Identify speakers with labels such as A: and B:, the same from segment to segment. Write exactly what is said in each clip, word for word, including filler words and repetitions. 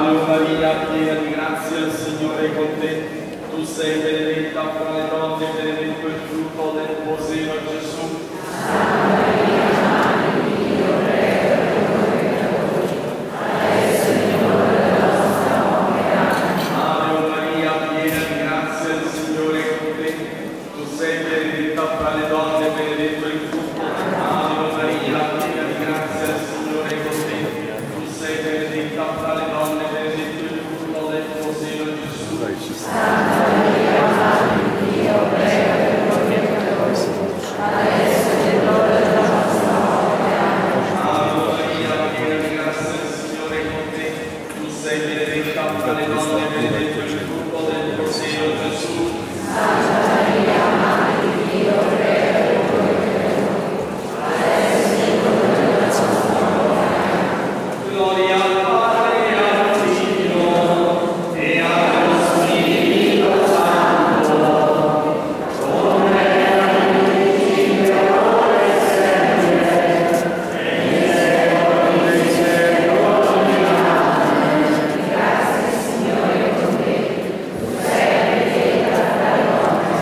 A: Ave Maria, piena di grazia, il Signore è con te. Tu sei benedetta fra le donne, benedetto il frutto del tuo seno, Gesù.
B: Santa Maria, Madre di Dio, prega per noi peccatori, adesso è l'ora della nostra morte. Amen.
A: Ave Maria, piena di grazia, il Signore è con te. Tu sei benedetta fra le donne, benedetto il frutto. Ave Maria, piena di grazia, il Signore è con te. Tu sei benedetta fra le donne, benedetto il frutto del tuo seno, Gesù.
B: Santa Maria, Madre di Dio, prega per noi peccatori, adesso è l'ora della nostra morte. Amen.
A: Ave Maria, piena di grazia, il Signore è con te. Tu sei benedetta fra le donne, benedetto il frutto del tuo seno, Gesù.
B: Santa Maria, Madre di Dio, prega per noi peccatori, adesso è l'ora della nostra morte. Amen.
A: Gloria al Padre, e al Figlio, e allo Spirito Santo, come era nel principio, ora e sempre, e nei secoli dei secoli. Amen.
B: Grazie Signore con te, tu sei benedetta tra le donne,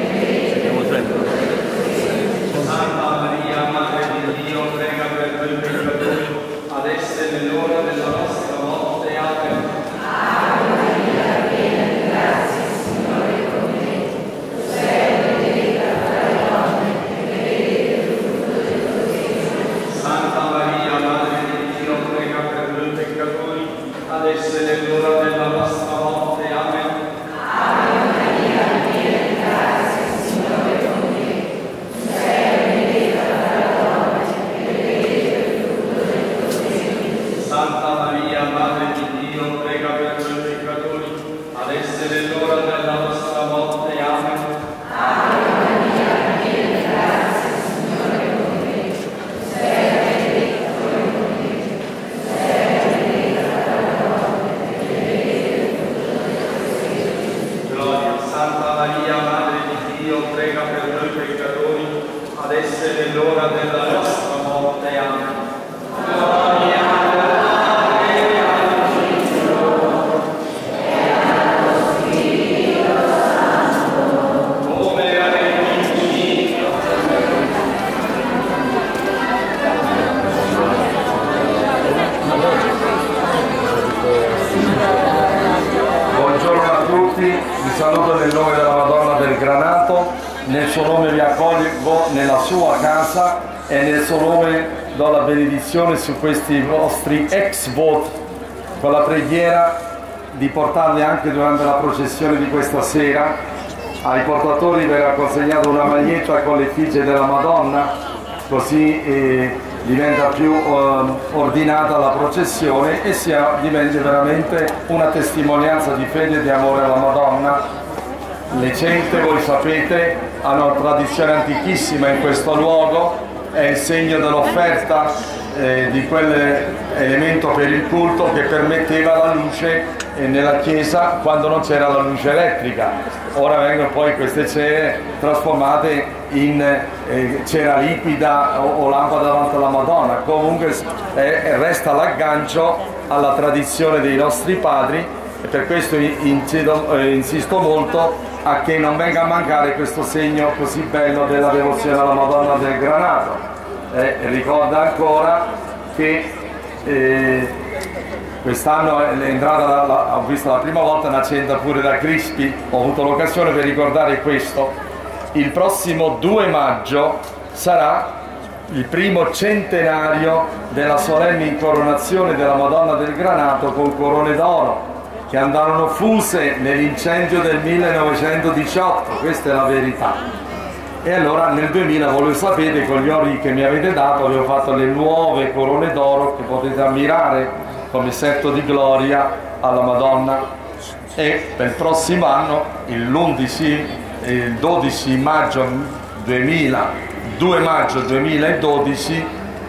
A: Santa Maria, Madre di Dio, prega per noi peccatori, adesso è nell'ora della nostra morte. Amen.
B: Ave Maria, piena di grazia, il Signore è con te, tu sei benedetta tra le donne, e benedetto il frutto del tuo seno.
A: Santa Maria, Madre di Dio, prega per noi peccatori, adesso è nell'ora della nostra morte. Amen.
B: Ave Maria, piena di grazia, il Signore è con te, tu sei benedetta tra le donne, e benedetto il frutto del tuo seno.
A: Santa Maria, Madre di Dio, prega per noi peccatori, adesso è nell'ora della nostra morte. Amen.
B: Ave Maria, piena di grazia, il Signore è con te, tu sei benedetta fra le donne, tu sei benedetta tra le donne, e benedetto il frutto del tuo seno.
A: Gloria a Santa Maria, Madre di Dio, prega per noi peccatori, adesso è nell'ora della nostra morte. Amen. Gloria al Padre, e al Figlio, come era nel principio. Buongiorno a tutti, vi saluto nel nome della Madonna del Granato, nel suo nome vi accolgo nella sua casa e nel suo nome do la benedizione su questi vostri ex voti, con la preghiera di portarli anche durante la processione di questa sera. Ai portatori verrà consegnata una maglietta con l'effigie della Madonna, così eh, diventa più eh, ordinata la processione e sia, diventa veramente una testimonianza di fede e di amore alla Madonna. Le cente, voi sapete, hanno una tradizione antichissima in questo luogo, è il segno dell'offerta eh, di quell'elemento per il culto che permetteva la luce eh, nella chiesa quando non c'era la luce elettrica. Ora vengono poi queste cere trasformate in eh, cera liquida o, o lampada davanti alla Madonna. Comunque eh, resta l'aggancio alla tradizione dei nostri padri e per questo incido, eh, insisto molto a che non venga a mancare questo segno così bello della devozione alla Madonna del Granato. Eh, ricorda ancora che eh, quest'anno è entrata, la, la, ho visto la prima volta un'accenda pure da Crispi, ho avuto l'occasione per ricordare questo. Il prossimo due maggio sarà il primo centenario della solenne incoronazione della Madonna del Granato con corone d'oro, che andarono fuse nell'incendio del millenovecentodiciotto, questa è la verità. E allora nel duemila, voi lo sapete, con gli ori che mi avete dato avevo fatto le nuove corone d'oro che potete ammirare come setto di gloria alla Madonna. E per il prossimo anno, il dodici maggio duemila, due maggio duemiladodici,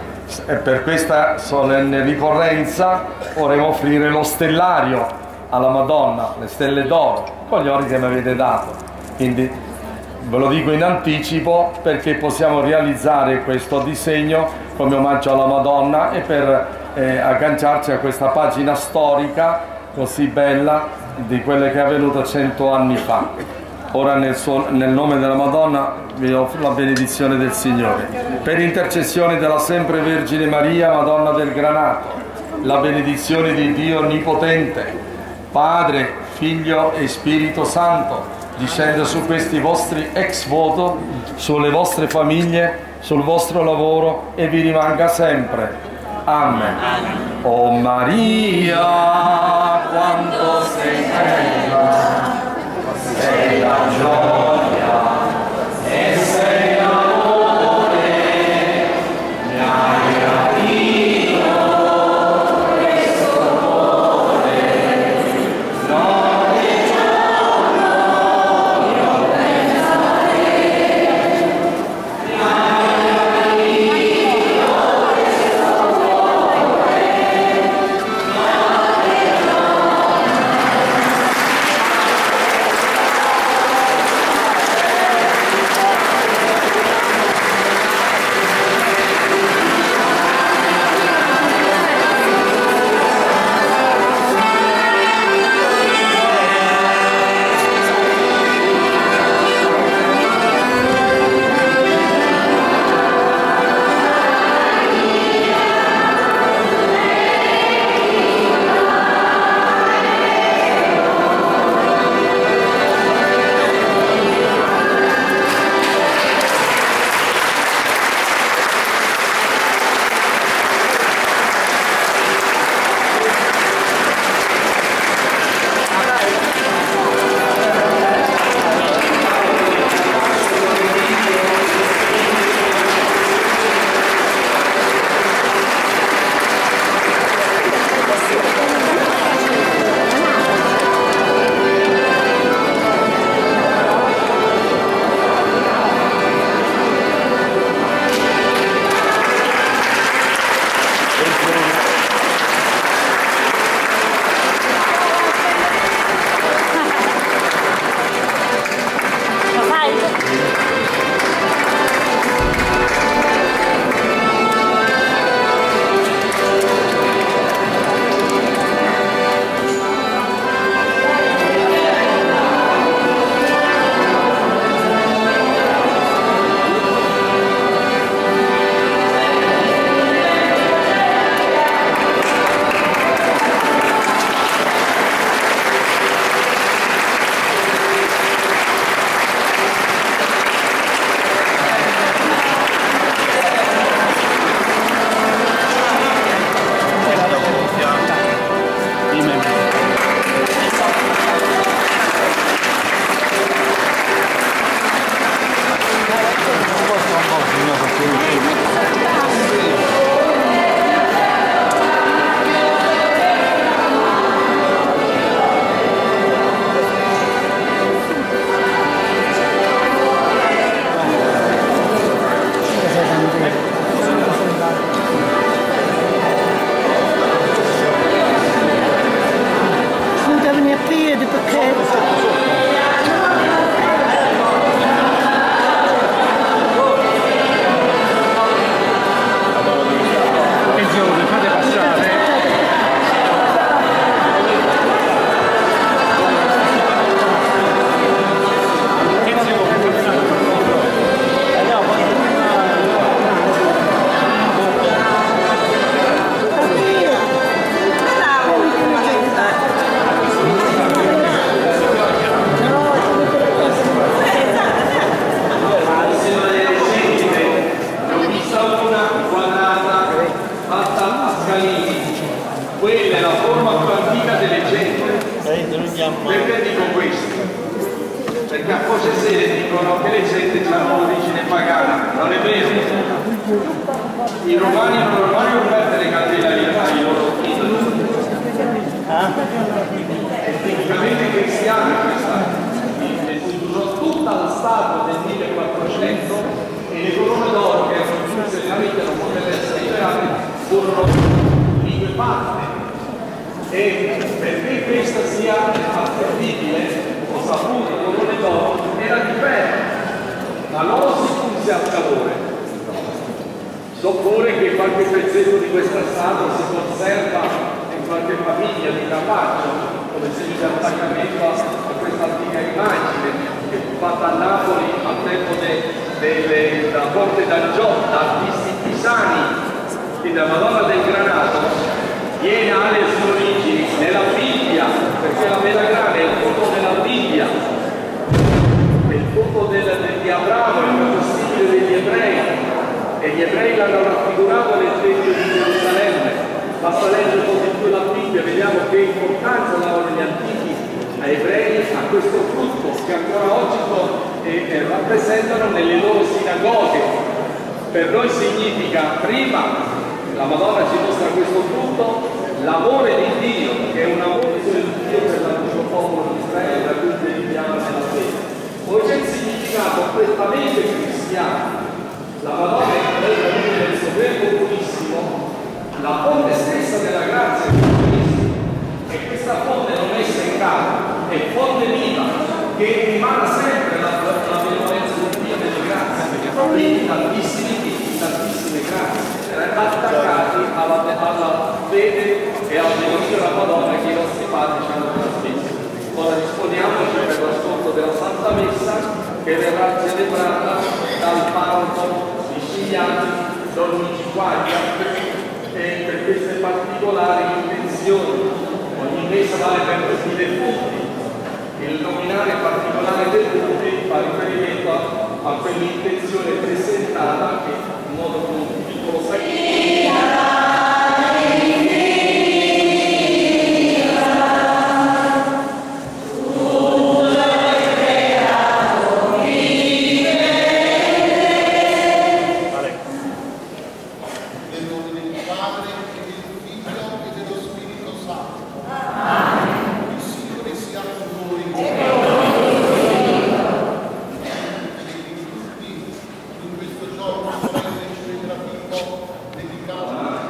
A: per questa solenne ricorrenza vorremmo offrire lo stellario alla Madonna, le stelle d'oro, con gli ori che mi avete dato. Quindi ve lo dico in anticipo perché possiamo realizzare questo disegno come omaggio alla Madonna e per eh, agganciarci a questa pagina storica così bella di quelle che è avvenuta cento anni fa. Ora nel, suo, nel nome della Madonna vi offro la benedizione del Signore. Per intercessione della sempre Vergine Maria, Madonna del Granato, la benedizione di Dio Onnipotente, Padre, Figlio e Spirito Santo, discenda su questi vostri ex voto, sulle vostre famiglie, sul vostro lavoro e vi rimanga sempre. Amen. Oh Maria, quanto sei bella, sei la gioia e sei l'amore, mi hai rapito questo amore, notte e giorno io penso a te, mi hai rapito questo amore, notte e
C: Perché dico questo? Perché a cose serie dicono che le sette hanno origine pagana, non è vero? I romani non hanno mai offerto le candellerie ai loro idoli. Tecnicamente cristiani questa durò tutta la statua del millequattrocento e le colonne d'oro che funzionalmente non potevano essere liberate furono in due parti. E perché questa sia attendibile, ho saputo che colore d'oro era di ferro, ma loro si funse a calore. So pure che qualche pezzetto di questa statua si conserva in qualche famiglia di Carpaccio, segno di attaccamento a questa antica immagine che fu fatta a Napoli al tempo de, de, della Porte d'Angio, da artisti pisani, e la Madonna del Granato viene alle sue origini nella Bibbia, perché la melagrana è il frutto della Bibbia, è il frutto del, del, di Abramo, il combustibile degli ebrei, e gli ebrei l'hanno raffigurato nel Tempio di Gerusalemme. Basta leggere un po' di più la Bibbia, vediamo che importanza davano gli antichi a ebrei a questo frutto che ancora oggi eh, eh, rappresentano nelle loro sinagoghe. Per noi significa, prima, la Madonna ci mostra questo frutto, l'amore di Dio, che è un amore di Dio per l'antico popolo di Israele, da cui deriviamo nella fede. Poi c'è il significato prettamente cristiano. La Madonna è il sovrano purissimo, la fonte stessa della grazia di Cristo, e questa fonte non è seccata, è fonte viva, che emana sempre la, la, la benevolenza di Dio delle grazie, perché proprio tantissimi, tantissime grazie, attaccati alla, alla fede e al devozione della Madonna che i nostri padri ci hanno trasmesso. Ora disponiamoci per l'ascolto della Santa Messa, che verrà celebrata dal parroco di Scigliano, Don Luigi Quaglia, e per queste particolari intenzioni. Ogni messa vale per tutti i defunti. Il nominare particolare defunti fa riferimento a, a quell'intenzione presentata che in modo piccolo sacrificio.
D: Dedicato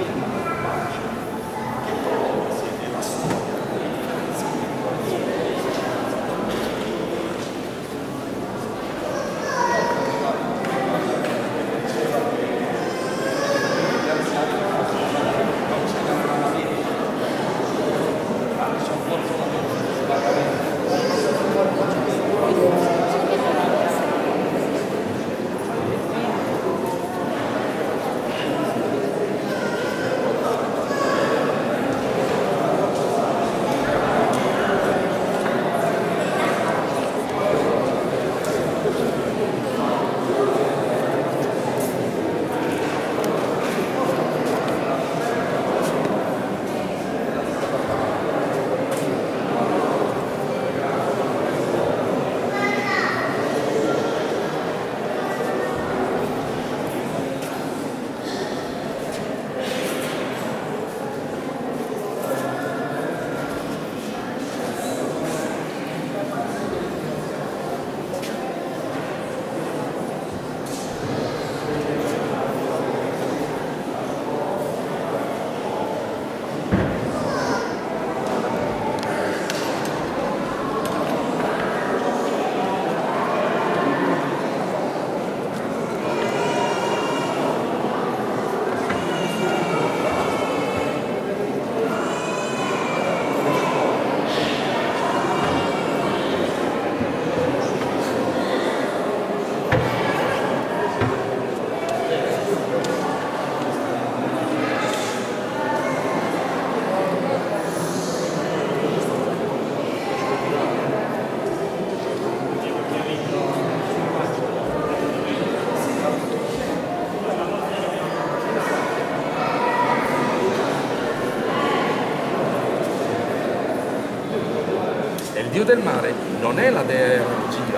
D: dio del mare non è la dea Gira,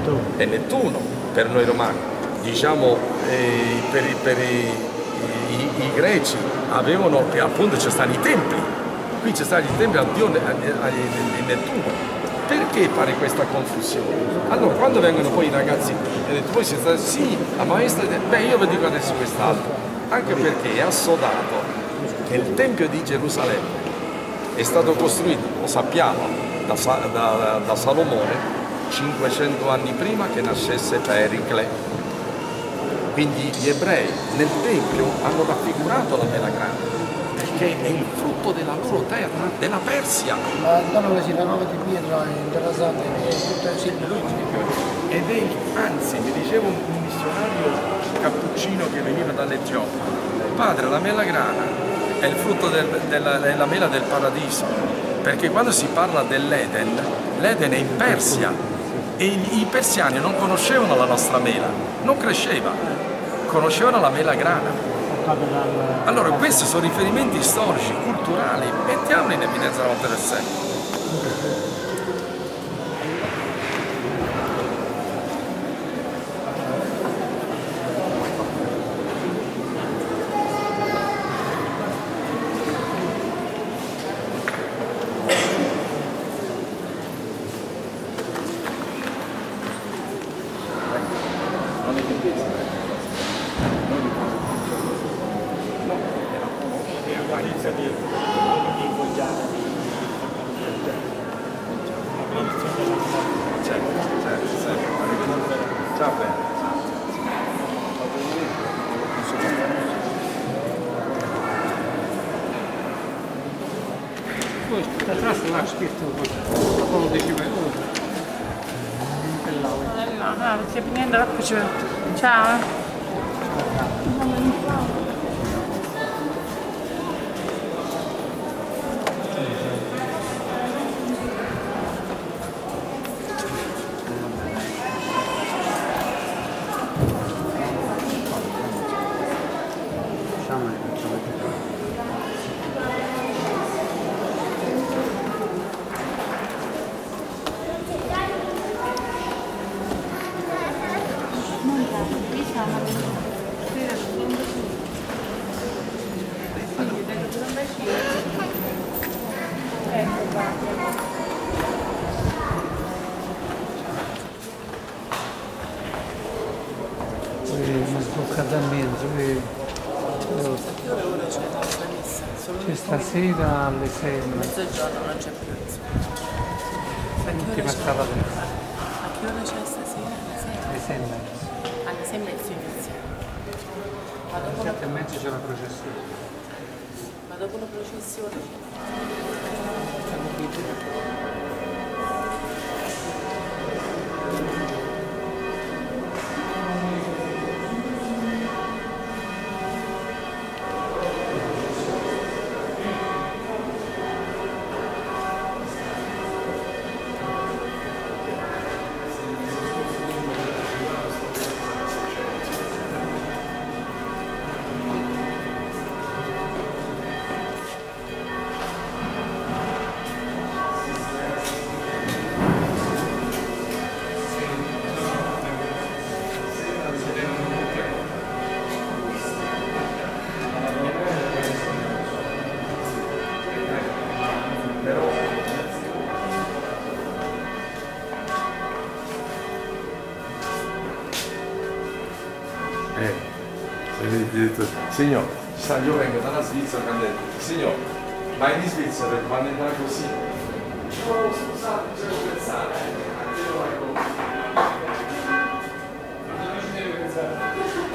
D: è Nettuno per noi romani. Diciamo eh, per, i, per i, i, i greci avevano, che appunto ci stanno i templi, qui ci stanno i templi al dio di Nettuno. Perché fare questa confusione? Allora quando vengono poi i ragazzi e detto poi si sta, sì, la maestra, beh io vi dico adesso quest'altro, anche perché è assodato che il Tempio di Gerusalemme è stato costruito, lo sappiamo, da, da, da Salomone cinquecento anni prima che nascesse Pericle. Quindi gli ebrei nel Tempio hanno raffigurato la mela grande, perché è il frutto della loro terra, della Persia.
E: Ma non si lavava di pietra interessante, è tutto il segno
D: Ed è, anzi, mi diceva un, un missionario cappuccino che veniva dall'Etiopia, padre, la mela grana è il frutto del, della, della mela del paradiso, perché quando si parla dell'Eden, l'Eden è in Persia e i, i persiani non conoscevano la nostra mela, non cresceva, conoscevano la mela grana. Allora questi sono riferimenti storici, culturali, mettiamoli in evidenza una volta per sempre.
E: Atrás la scritto quello diceva
B: no, no, stai finendo l'acqua. Ciao.
E: Poi non tocca da mezzo. C'è stasera alle sei.
B: Mezzogiorno non c'è più.
E: L'ultima stava adesso.
B: A che ora c'è stasera?
E: Alle sei e mezza.
B: Alle sei e mezzo inizia. Ma dopo,
E: Alle sette e mezza c'è la processione.
B: ma dopo la processione?
A: Signor, sa, io vengo dalla Svizzera e ho detto, signor, ma in Svizzera quando entra così? No, scusate, ci devo pensare. Io ecco. Non ci devo pensare.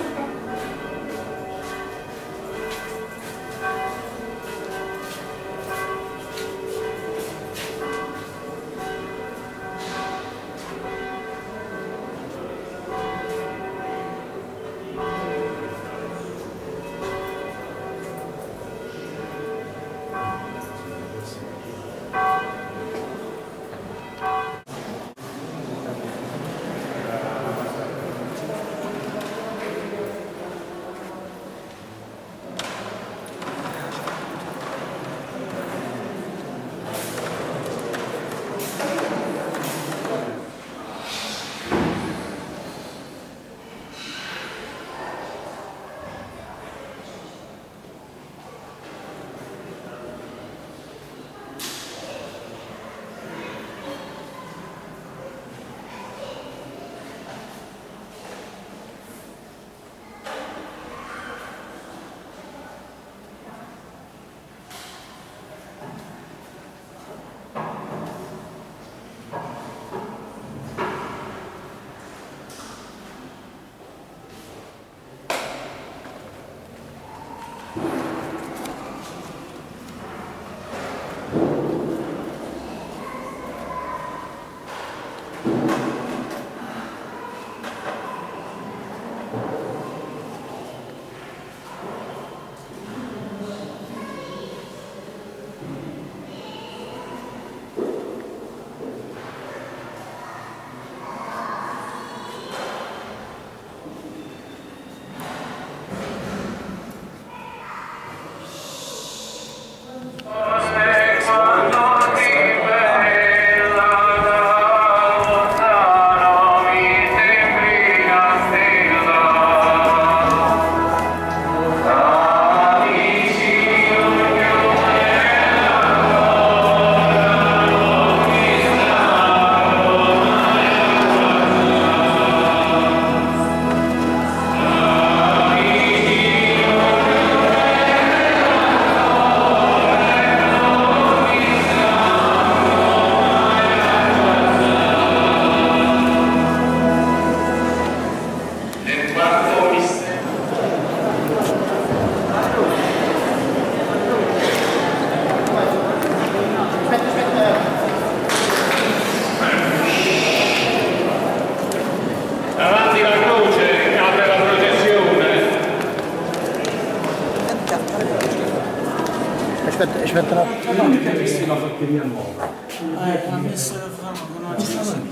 E: Aspetta, aspetta una...
A: No, mi hai visto una fattoria nuova.
E: Eh, l'ha messo la fama con una...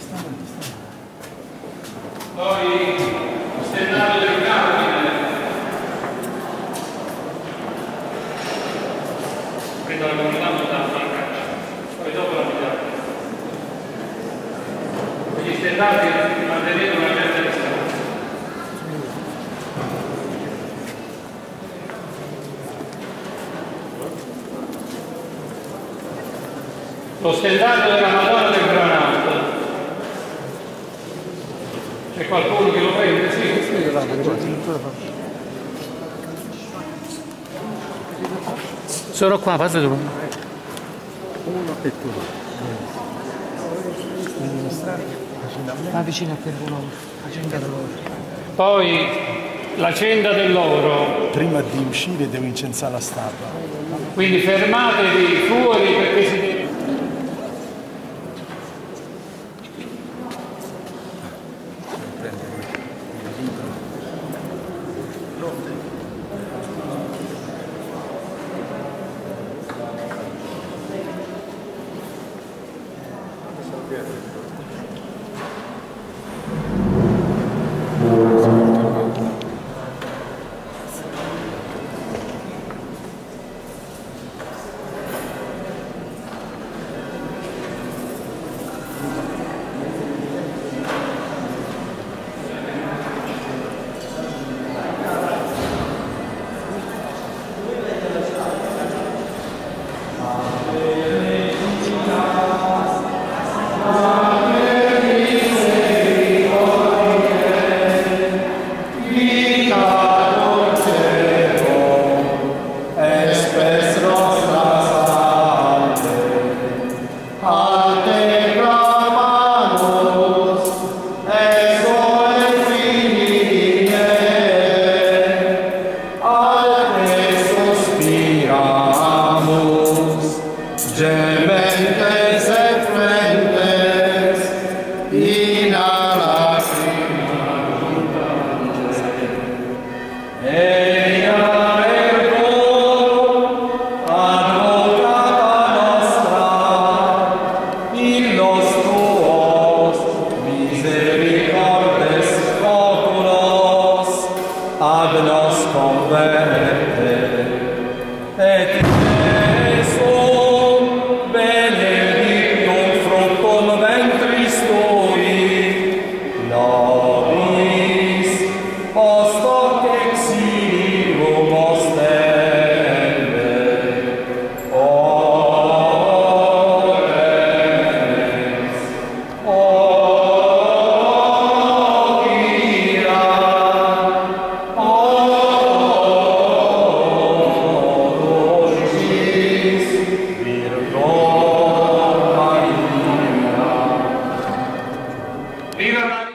C: Poi stendato del cardine. Prendo la comunità da Franca, poi dopo la vita. Gli stendati mantenendo una certa distanza. Lo stendato della Madonna del Granato. C'è qualcuno che lo prende? Sì, sì,
F: Sono qua, passa tu.
G: Uno e tu.
F: Va vicino a te, accenda dell'oro.
H: Poi l'accenda dell'oro.
G: Prima di uscire devo incensare la statua.
H: Quindi fermatevi fuori perché si deve